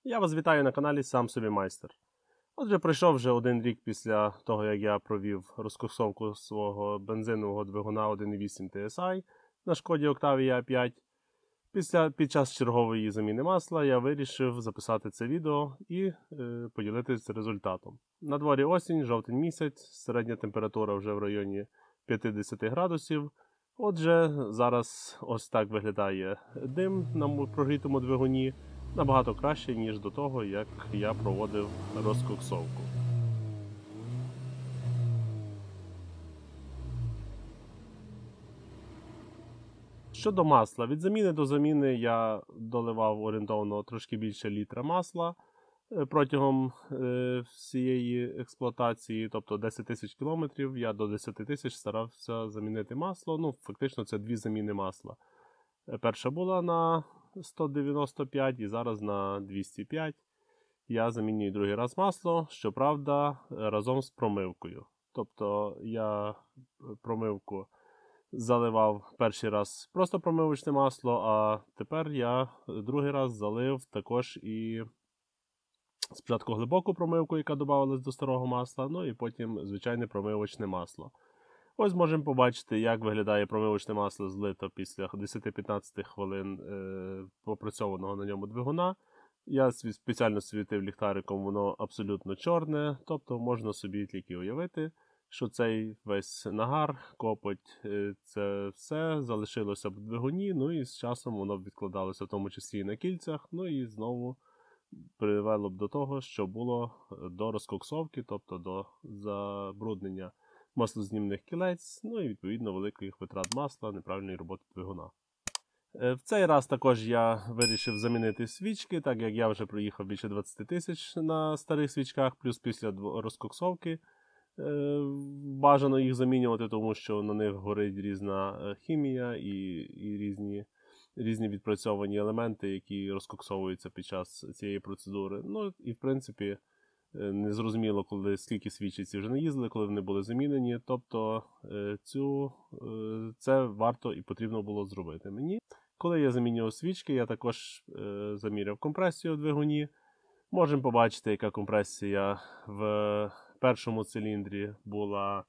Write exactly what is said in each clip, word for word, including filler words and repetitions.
Я вас вітаю на каналі Сам собі майстер. Отже, пройшов вже один рік після того, як я провів розкоксовку свого бензинового двигуна один вісім Ті Ес Ай на Шкоді Octavia п'ять. Після, під час чергової заміни масла я вирішив записати це відео і е, поділитися результатом. На дворі осінь, жовтень місяць, середня температура вже в районі п'ятдесят градусів. Отже, зараз ось так виглядає дим на прогрітому двигуні. Набагато краще, ніж до того, як я проводив розкоксовку. Щодо масла, від заміни до заміни я доливав орієнтовно трошки більше літра масла протягом е, всієї експлуатації, тобто десять тисяч кілометрів, я до десять тисяч старався замінити масло, ну фактично це дві заміни масла. Перша була на сто дев'яносто п'ять і зараз на двісті п'ять. Я замінюю другий раз масло, щоправда, разом з промивкою. Тобто я промивку заливав перший раз просто промивочне масло, а тепер я другий раз залив також і спочатку глибоку промивку, яка додавалась до старого масла, ну і потім звичайне промивочне масло. Ось можемо побачити, як виглядає промивочне масло злито після десять-п'ятнадцять хвилин е, попрацьованого на ньому двигуна. Я спеціально світив ліхтариком, воно абсолютно чорне, тобто можна собі тільки уявити, що цей весь нагар, копоть, е, це все залишилося в двигуні, ну і з часом воно відкладалося в тому числі і на кільцях, ну і знову привело б до того, що було до розкоксовки, тобто до забруднення маслознімних кілець, ну і відповідно великих витрат масла, неправильної роботи двигуна. В цей раз також я вирішив замінити свічки, так як я вже проїхав більше двадцять тисяч на старих свічках, плюс після розкоксовки бажано їх замінювати, тому що на них горить різна хімія і, і різні, різні відпрацьовані елементи, які розкоксовуються під час цієї процедури. Ну і в принципі незрозуміло, коли скільки свічиці вже не їздили, коли вони були замінені. Тобто цю, це варто і потрібно було зробити мені. Коли я замінював свічки, я також заміряв компресію в двигуні. Можемо побачити, яка компресія в першому циліндрі була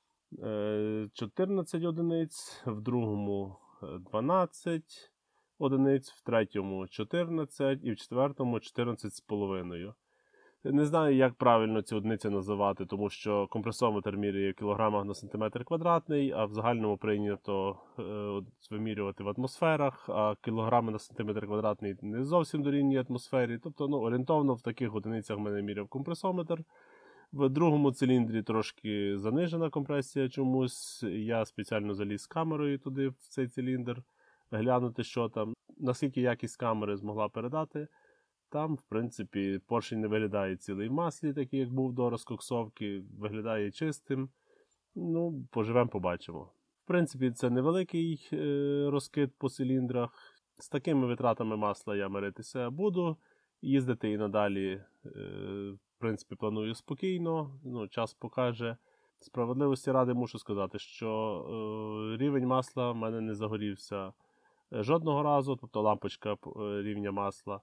чотирнадцять одиниць, в другому дванадцять одиниць, в третьому чотирнадцять і в четвертому чотирнадцять з половиною. Не знаю, як правильно ці одиниці називати, тому що компресометр міряє в кілограмах на сантиметр квадратний, а в загальному прийнято е, вимірювати в атмосферах, а кілограми на сантиметр квадратний не зовсім дорівнює атмосфері. Тобто, ну, орієнтовно в таких одиницях в мене міряв компресометр. В другому циліндрі трошки занижена компресія чомусь. Я спеціально заліз з камерою туди, в цей циліндр, глянути, що там. Наскільки якість камери змогла передати, там, в принципі, поршень не виглядає цілий в маслі, такий, як був до розкоксовки, виглядає чистим. Ну, поживемо, побачимо. В принципі, це невеликий е, розкид по циліндрах. З такими витратами масла я миритися буду. Їздити і надалі, е, в принципі, планую спокійно. Ну, час покаже. Справедливості ради мушу сказати, що е, рівень масла в мене не загорівся жодного разу, тобто лампочка е, рівня масла.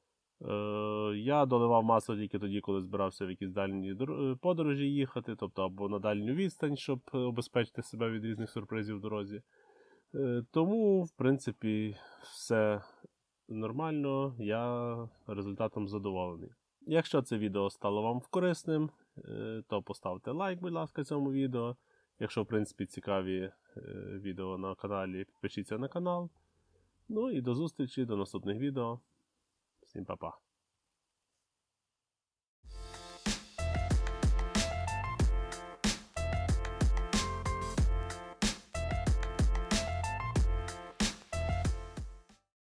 Я доливав масло тільки тоді, коли збирався в якісь дальні подорожі їхати, тобто або на дальню відстань, щоб обезпечити себе від різних сюрпризів в дорозі. Тому, в принципі, все нормально, я результатом задоволений. Якщо це відео стало вам корисним, то поставте лайк, будь ласка, цьому відео. Якщо, в принципі, цікаві відео на каналі, підпишіться на канал. Ну і до зустрічі, до наступних відео. Всім па-па.